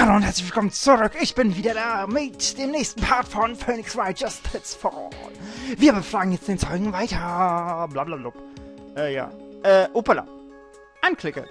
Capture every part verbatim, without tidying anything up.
Hallo und herzlich willkommen zurück. Ich bin wieder da mit dem nächsten Part von Phoenix Wright Justice for All. Wir befragen jetzt den Zeugen weiter. Blablabla. Äh, ja. Äh, Opala. Anklicke.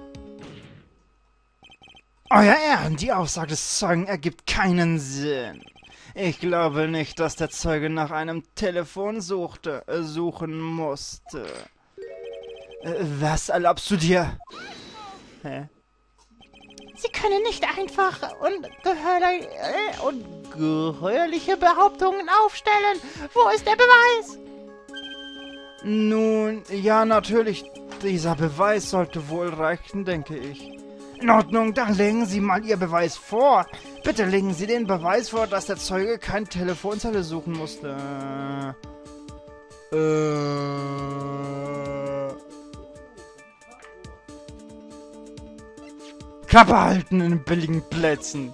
Euer Ehren, die Aussage des Zeugen ergibt keinen Sinn. Ich glaube nicht, dass der Zeuge nach einem Telefon suchte, äh, suchen musste. Äh, was erlaubst du dir? Hä? Sie können nicht einfach ungeheuerliche, äh, ungeheuerliche Behauptungen aufstellen. Wo ist der Beweis? Nun, ja, natürlich. Dieser Beweis sollte wohl reichen, denke ich. In Ordnung, dann legen Sie mal Ihr Beweis vor. Bitte legen Sie den Beweis vor, dass der Zeuge keine Telefonzelle suchen musste. Äh... Klappe halten in billigen Plätzen.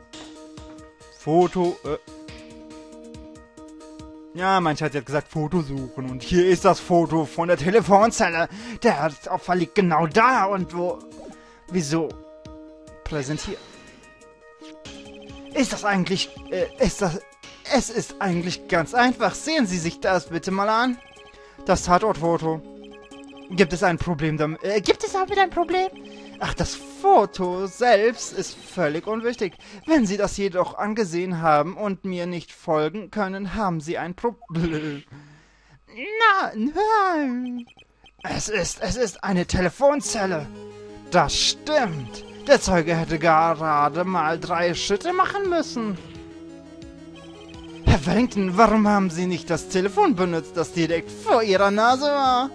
Foto, äh. Ja, mein Schatz hat gesagt, Foto suchen. Und hier ist das Foto von der Telefonzelle. Der Opfer liegt genau da. Und wo... Wieso? Präsentiert. Ist das eigentlich... Äh, ist das... Es ist eigentlich ganz einfach. Sehen Sie sich das bitte mal an. Das Tatortfoto. Gibt es ein Problem damit? Äh, gibt es damit ein Problem? Ach, das Foto selbst ist völlig unwichtig. Wenn Sie das jedoch angesehen haben und mir nicht folgen können, haben Sie ein Problem. Na, nein. Es ist, es ist eine Telefonzelle. Das stimmt. Der Zeuge hätte gerade mal drei Schritte machen müssen. Herr Wellington, warum haben Sie nicht das Telefon benutzt, das direkt vor Ihrer Nase war?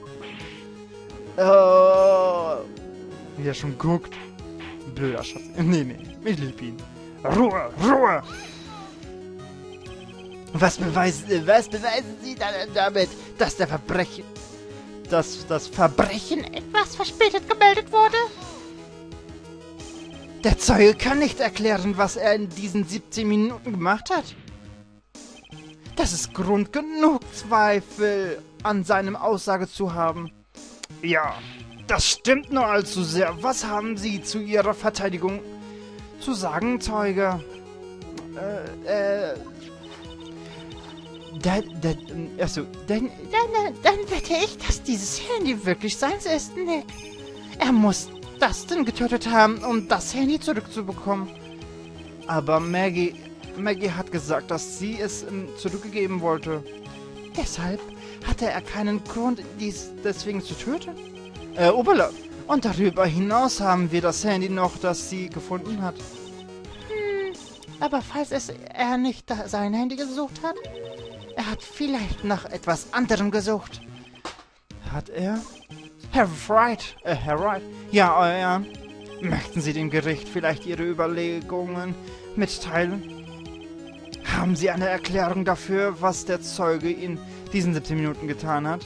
Oh... Wie er schon guckt. Blöder Schatz. Nee, nee. Ich lieb ihn. Ruhe, Ruhe! Was beweisen, was beweisen Sie dann damit, dass der Verbrechen... Dass das Verbrechen Etwas verspätet gemeldet wurde? Der Zeuge kann nicht erklären, was er in diesen siebzehn Minuten gemacht hat. Das ist Grund genug, Zweifel an seinem Aussage zu haben. Ja. Das stimmt nur allzu sehr. Was haben Sie zu Ihrer Verteidigung zu sagen, Zeuge? Äh, äh... Da, da, achso, dann, dann, dann wette ich, dass dieses Handy wirklich seins ist, Nick. Er muss Dustin getötet haben, um das Handy zurückzubekommen. Aber Maggie, Maggie hat gesagt, dass sie es ähm, zurückgegeben wollte. Deshalb hatte er keinen Grund, dies deswegen zu töten. Äh, Opala. Und darüber hinaus haben wir das Handy noch, das sie gefunden hat. Hm, aber falls es er nicht sein Handy gesucht hat, er hat vielleicht nach etwas anderem gesucht. Hat er? Herr Wright, äh, Herr Wright. Ja, euer Ehren. Möchten Sie dem Gericht vielleicht Ihre Überlegungen mitteilen? Haben Sie eine Erklärung dafür, was der Zeuge in diesen siebzehn Minuten getan hat?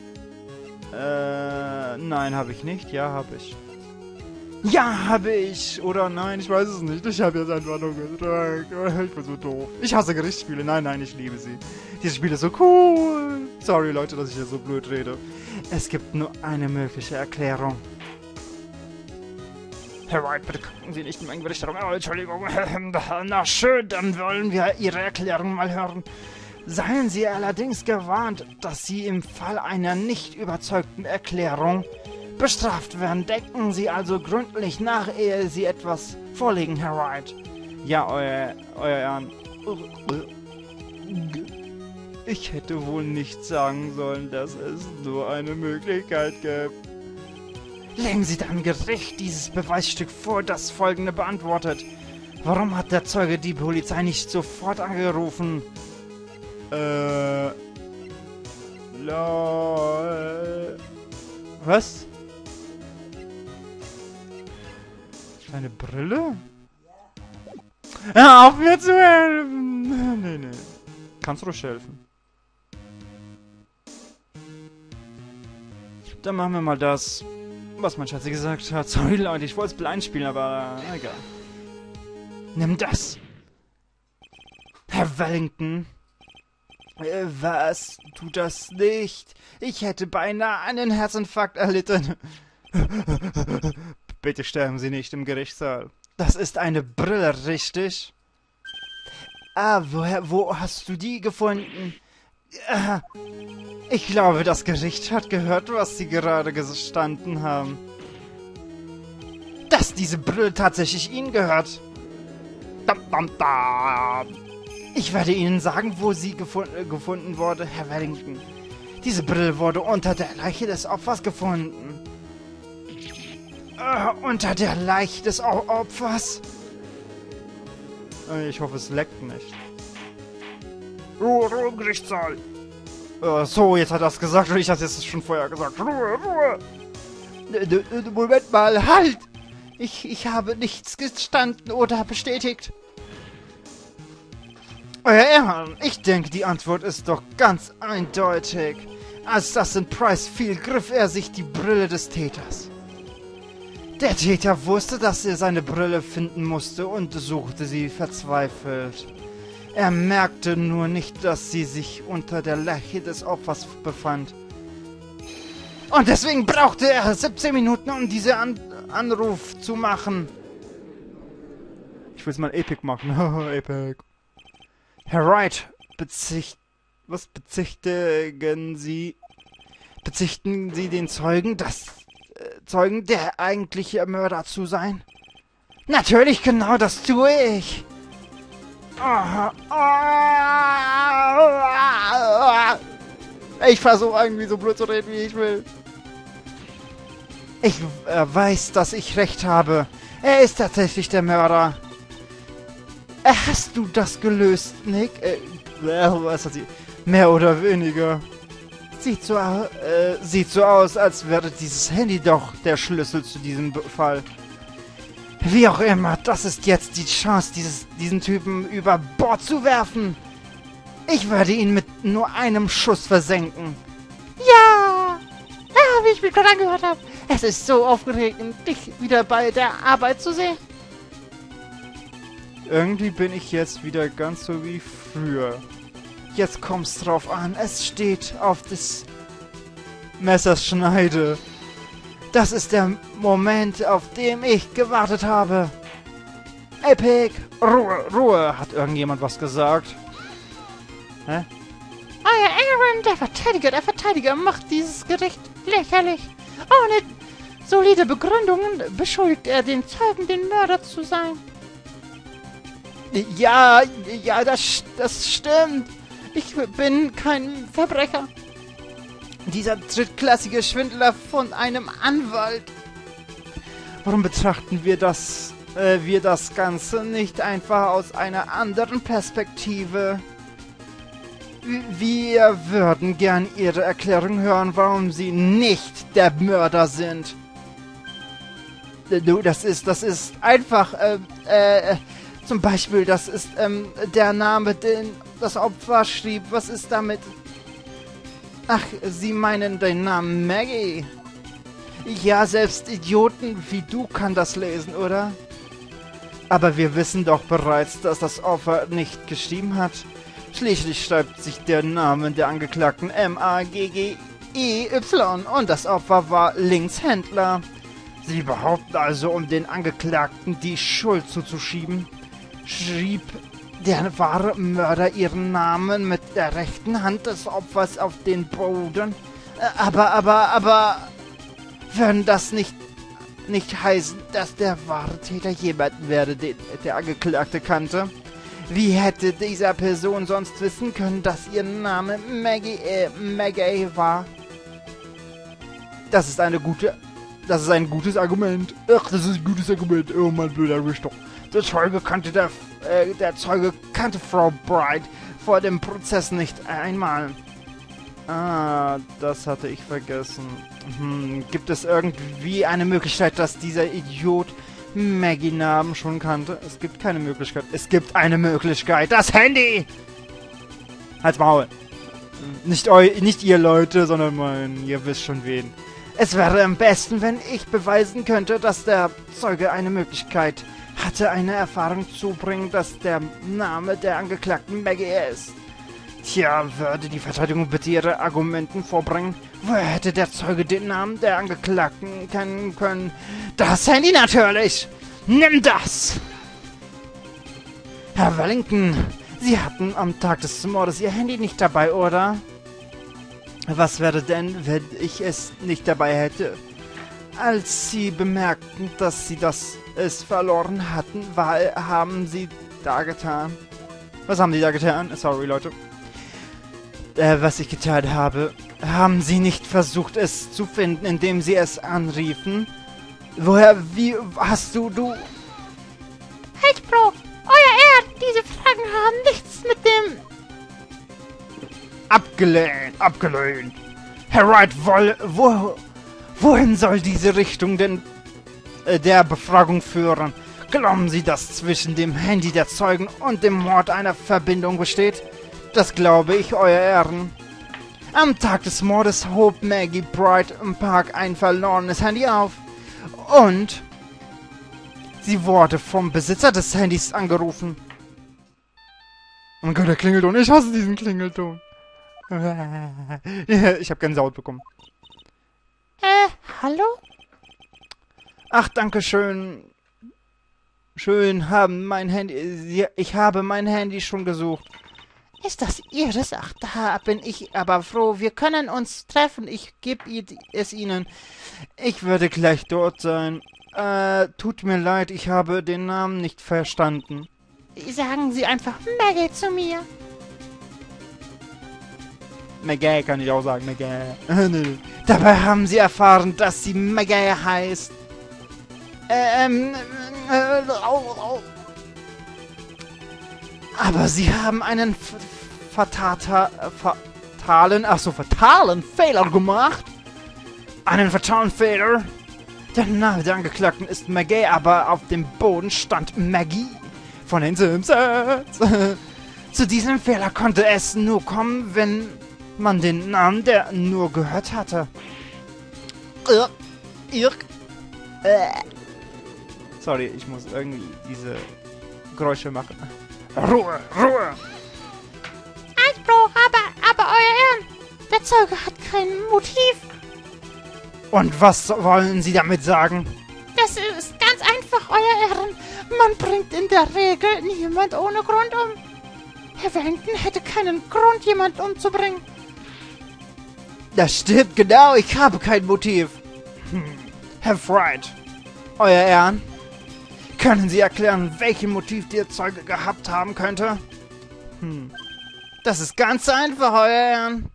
Äh, nein, habe ich nicht. Ja, habe ich. Ja, habe ich. Oder nein, ich weiß es nicht. Ich habe jetzt einfach nur gedrückt. Ich bin so doof. Ich hasse Gerichtsspiele. Nein, nein, ich liebe sie. Dieses Spiel ist so cool. Sorry, Leute, dass ich hier so blöd rede. Es gibt nur eine mögliche Erklärung. Herr Wright, bitte gucken Sie nicht in meinen Bericht herum. Oh, Entschuldigung. Na schön, dann wollen wir Ihre Erklärung mal hören. Seien Sie allerdings gewarnt, dass Sie im Fall einer nicht überzeugten Erklärung bestraft werden. Denken Sie also gründlich nach, ehe Sie etwas vorlegen, Herr Wright. Ja, euer, euer Ehren. Ich hätte wohl nicht sagen sollen, dass es nur eine Möglichkeit gibt. Legen Sie dem Gericht dieses Beweisstück vor, das Folgende beantwortet. Warum hat der Zeuge die Polizei nicht sofort angerufen? Äh... Lol... Was? Eine Brille? Hör auf mir zu helfen! Nee, nee. Kannst du ruhig helfen. Dann machen wir mal das, was mein Schatzi gesagt hat. Sorry, Leute, ich wollte es blind spielen, aber äh, egal. Nimm das! Herr Wellington! Äh, was? Tu das nicht! Ich hätte beinahe einen Herzinfarkt erlitten. Bitte sterben Sie nicht im Gerichtssaal. Das ist eine Brille, richtig? Ah, woher, wo hast du die gefunden? Ah, ich glaube, das Gericht hat gehört, was sie gerade gestanden haben. Dass diese Brille tatsächlich ihnen gehört. Dam, dam, dam. Ich werde Ihnen sagen, wo sie gefund gefunden wurde, Herr Wellington. Diese Brille wurde unter der Leiche des Opfers gefunden. Uh, unter der Leiche des o Opfers? Ich hoffe, es leckt nicht. Ruhe, Ruhe im Gerichtssaal. Uh, so, jetzt hat er es gesagt und ich hatte es schon vorher gesagt. Ruhe, Ruhe. Moment mal, halt! Ich, ich habe nichts gestanden oder bestätigt. Euer Ehren, ich denke, die Antwort ist doch ganz eindeutig. Als das in Price fiel, griff er sich die Brille des Täters. Der Täter wusste, dass er seine Brille finden musste und suchte sie verzweifelt. Er merkte nur nicht, dass sie sich unter der Leiche des Opfers befand. Und deswegen brauchte er siebzehn Minuten, um diesen An Anruf zu machen. Ich will es mal epic machen. Epic. Herr Wright, bezicht... Was bezichtigen Sie... Bezichtigen Sie den Zeugen, das... Äh, Zeugen, der eigentliche Mörder zu sein? Natürlich, genau das tue ich. Oh, oh, ich versuche irgendwie so blöd zu reden, wie ich will. Ich äh, weiß, dass ich recht habe. Er ist tatsächlich der Mörder. Äh, hast du das gelöst, Nick? Äh, was hat sie? Mehr oder weniger. Sieht so, äh, sieht so aus, als wäre dieses Handy doch der Schlüssel zu diesem Fall. Wie auch immer, das ist jetzt die Chance, dieses, diesen Typen über Bord zu werfen. Ich werde ihn mit nur einem Schuss versenken. Ja! Ja, wie ich mich gerade angehört habe. Es ist so aufregend, dich wieder bei der Arbeit zu sehen. Irgendwie bin ich jetzt wieder ganz so wie früher. Jetzt kommt's drauf an. Es steht auf des Messers Schneide. Das ist der Moment, auf den ich gewartet habe. Epic! Ruhe, Ruhe! Hat irgendjemand was gesagt? Hä? Euer Ehren, der Verteidiger, der Verteidiger macht dieses Gericht lächerlich. Ohne solide Begründungen beschuldigt er den Zeugen, den Mörder zu sein. Ja, ja, das, das stimmt. Ich bin kein Verbrecher. Dieser drittklassige Schwindler von einem Anwalt. Warum betrachten wir das, äh, wir das Ganze nicht einfach aus einer anderen Perspektive? Wir würden gern Ihre Erklärung hören, warum Sie nicht der Mörder sind. Du, das ist, das ist einfach, äh, äh, zum Beispiel, das ist, ähm, der Name, den das Opfer schrieb. Was ist damit? Ach, Sie meinen den Namen Maggie? Ja, selbst Idioten wie du kann das lesen, oder? Aber wir wissen doch bereits, dass das Opfer nicht geschrieben hat. Schließlich schreibt sich der Name der Angeklagten M A G G E Y und das Opfer war Linkshändler. Sie behaupten also, um den Angeklagten die Schuld zuzuschieben, schrieb der wahre Mörder ihren Namen mit der rechten Hand des Opfers auf den Boden. Aber, aber, aber... Würden das nicht, nicht heißen, dass der wahre Täter jemanden wäre, den der Angeklagte kannte? Wie hätte dieser Person sonst wissen können, dass ihr Name Maggie, äh, Maggie war? Das ist eine gute... Das ist ein gutes Argument. Ach, das ist ein gutes Argument. Oh, mein blöder Richter. Der Zeuge kannte der, äh, der Zeuge kannte Frau Bright vor dem Prozess nicht einmal. Ah, das hatte ich vergessen. Hm, gibt es irgendwie eine Möglichkeit, dass dieser Idiot Maggie-Namen schon kannte? Es gibt keine Möglichkeit. Es gibt eine Möglichkeit. Das Handy! Halt's Maul. Nicht, eu nicht ihr Leute, sondern mein, ihr wisst schon wen. Es wäre am besten, wenn ich beweisen könnte, dass der Zeuge eine Möglichkeit hatte, eine Erfahrung zu bringen, dass der Name der Angeklagten Maggie ist. Tja, würde die Verteidigung bitte ihre Argumenten vorbringen? Woher hätte der Zeuge den Namen der Angeklagten kennen können? Das Handy natürlich! Nimm das! Herr Wellington, Sie hatten am Tag des Mordes Ihr Handy nicht dabei, oder? Was wäre denn, wenn ich es nicht dabei hätte? Als Sie bemerkten, dass Sie das es verloren hatten, war, haben Sie da getan? Was haben Sie da getan? Sorry, Leute. Äh, was ich getan habe. Haben Sie nicht versucht, es zu finden, indem Sie es anriefen? Woher, wie, hast du, du... Halt, Bro! Euer Ehren, diese Fragen haben nichts mit dem... Abgelehnt, abgelehnt. Herr Wright, woll, wo, wohin soll diese Richtung denn äh, der Befragung führen? Glauben Sie, dass zwischen dem Handy der Zeugen und dem Mord eine Verbindung besteht? Das glaube ich, Euer Ehren. Am Tag des Mordes hob Maggie Bright im Park ein verlorenes Handy auf. Und sie wurde vom Besitzer des Handys angerufen. Oh mein Gott, der Klingelton. Ich hasse diesen Klingelton. Ich habe Gänsehaut bekommen. Äh, hallo? Ach, danke schön. Schön haben mein Handy... Ich habe mein Handy schon gesucht. Ist das Ihres? Ach, da bin ich aber froh. Wir können uns treffen. Ich gebe es Ihnen. Ich werde gleich dort sein. Äh, tut mir leid, ich habe den Namen nicht verstanden. Sagen Sie einfach Maggie zu mir. Maggie kann ich auch sagen, Maggie. Nee. Dabei haben Sie erfahren, dass sie Maggie heißt. Ähm, äh, au, au. Aber Sie haben einen fatata, fatalen, ach so, fatalen Fehler gemacht. Einen fatalen Fehler? Der Name der Angeklagten ist Maggie, aber auf dem Boden stand Maggie von den Simpsons. Zu diesem Fehler konnte es nur kommen, wenn man den Namen der nur gehört hatte. Irk. Irk. Äh. Sorry, ich muss irgendwie diese Geräusche machen. Ruhe, Ruhe! Halt, Bro, aber, aber Euer Ehren, der Zeuge hat kein Motiv. Und was wollen Sie damit sagen? Das ist ganz einfach, Euer Ehren. Man bringt in der Regel niemand ohne Grund um. Herr Wellington hätte keinen Grund, jemanden umzubringen. Das stimmt genau, ich habe kein Motiv. Hm. Herr Fried, Euer Ehren, können Sie erklären, welches Motiv der Zeuge gehabt haben könnte? Hm. Das ist ganz einfach, Euer Ehren.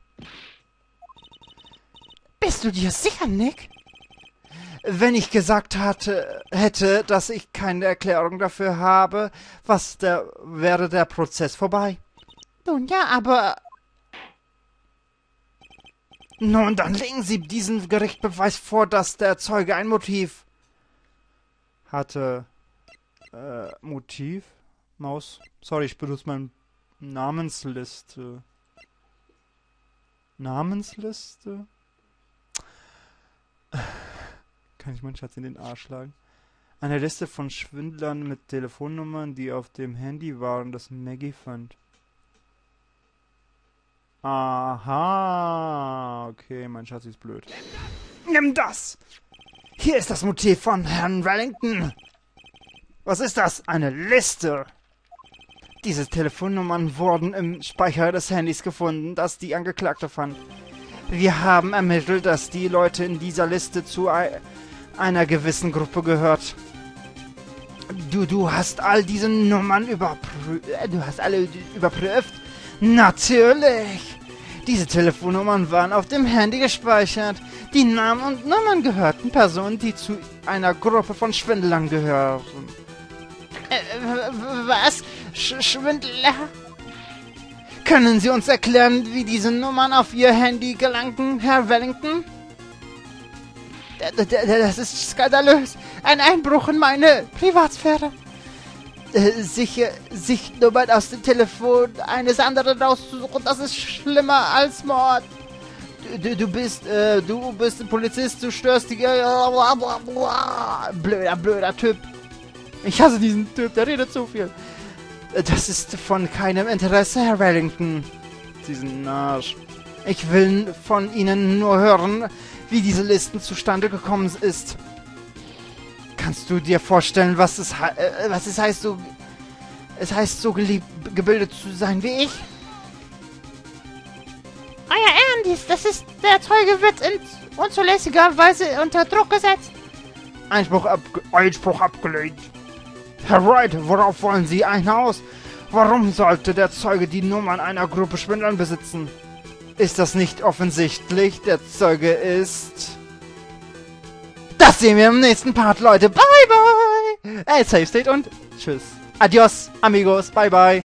Bist du dir sicher, Nick? Wenn ich gesagt hatte, hätte, dass ich keine Erklärung dafür habe, was der, wäre der Prozess vorbei. Nun ja, aber... Nun, dann legen Sie diesen Gerichtsbeweis vor, dass der Zeuge ein Motiv hatte. Äh, Motiv? Maus? Sorry, ich benutze meine Namensliste. Namensliste? Kann ich meinen Schatz in den Arsch schlagen? Eine Liste von Schwindlern mit Telefonnummern, die auf dem Handy waren, das Maggie fand. Aha. Okay, mein Schatz ist blöd. Nimm das! Hier ist das Motiv von Herrn Wellington. Was ist das? Eine Liste. Diese Telefonnummern wurden im Speicher des Handys gefunden, das die Angeklagte fand. Wir haben ermittelt, dass die Leute in dieser Liste zu einer gewissen Gruppe gehört. Du, du hast all diese Nummern überprüft. Du hast alle überprüft? Natürlich! Diese Telefonnummern waren auf dem Handy gespeichert. Die Namen und Nummern gehörten Personen, die zu einer Gruppe von Schwindlern gehören. Äh, was? Sch Schwindler? Können Sie uns erklären, wie diese Nummern auf Ihr Handy gelangten, Herr Wellington? Das ist skandalös. Ein Einbruch in meine Privatsphäre. Sich, sich Nummern aus dem Telefon eines anderen rauszusuchen, das ist schlimmer als Mord. Du, du bist, äh, du bist ein Polizist, du störst die... Blöder, blöder Typ. Ich hasse diesen Typ, der redet so viel. Das ist von keinem Interesse, Herr Wellington. Diesen Arsch. Ich will von Ihnen nur hören, wie diese Listen zustande gekommen ist. Kann Kannst du dir vorstellen, was es, äh, was es heißt, so... Es heißt, so geliebt, gebildet zu sein wie ich? Euer Ehren, dies, das ist... Der Zeuge wird in unzulässiger Weise unter Druck gesetzt. Einspruch, abge Einspruch abgelehnt. Herr Wright, worauf wollen Sie hinaus? Warum sollte der Zeuge die Nummern einer Gruppe Schwindlern besitzen? Ist das nicht offensichtlich? Der Zeuge ist... Das sehen wir im nächsten Part, Leute. Bye, bye. Äh, Safe State und tschüss. Adios, amigos. Bye, bye.